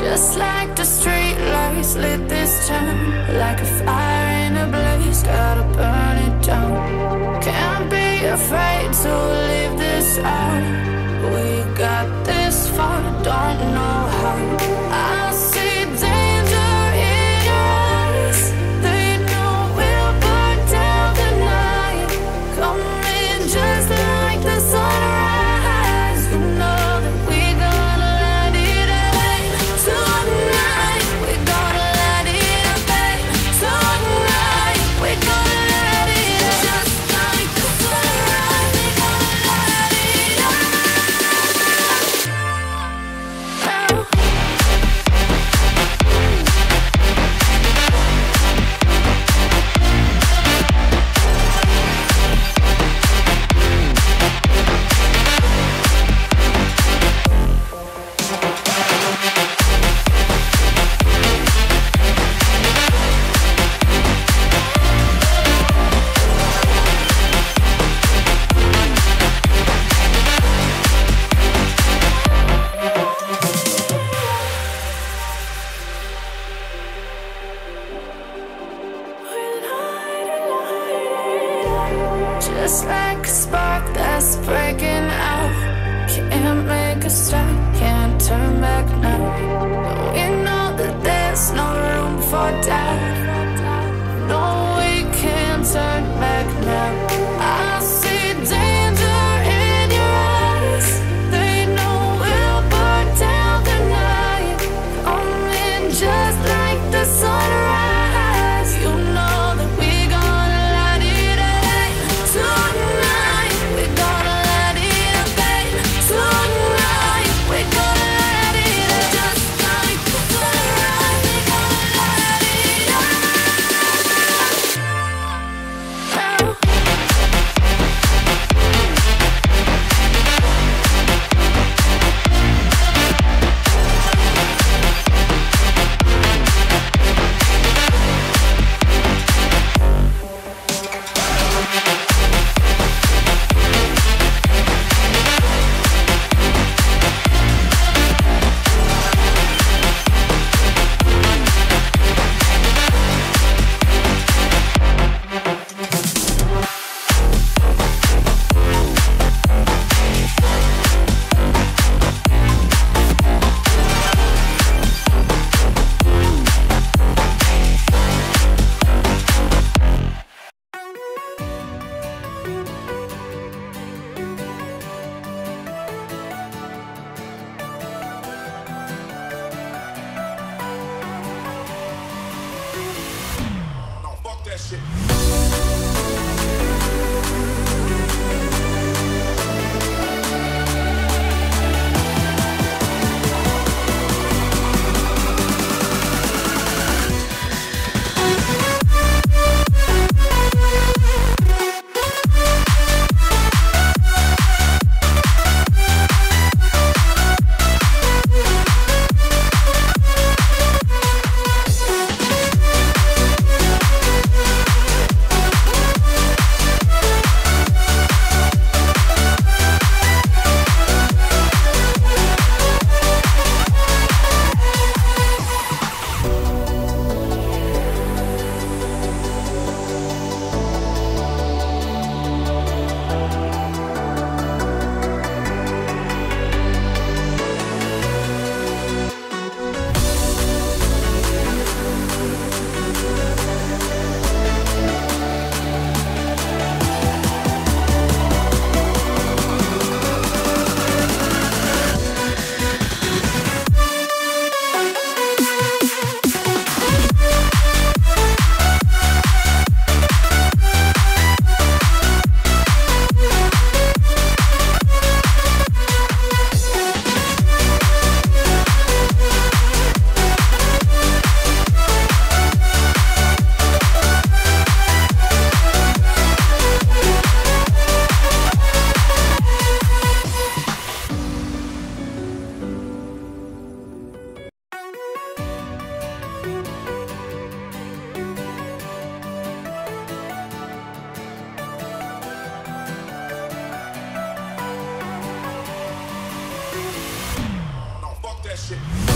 Just like the street lights lit this town, like a fire in a blaze, gotta burn it down. Can't be afraid to leave this out. We got this far, don't know how. I see danger in your eyes. They know we'll burn down the night. Coming just like the sunrise. You know that we gonna let it rain. Tonight we gonna let it rain. Tonight we gonna let it rain. Just like the sunrise, we gonna let it rain. Just like a spark that's breaking out. Can't make a stop, can't turn back now. We know that there's no room for doubt. No, we can't turn back now. I see danger in your eyes. They know we'll burn down the night. Coming just like the sunrise. You know that we gonna let it rain. Tonight we gonna let it rain. Tonight we gonna let it rain. Just like the sunrise, we gonna let it rain. Fuck that shit. Fuck that shit.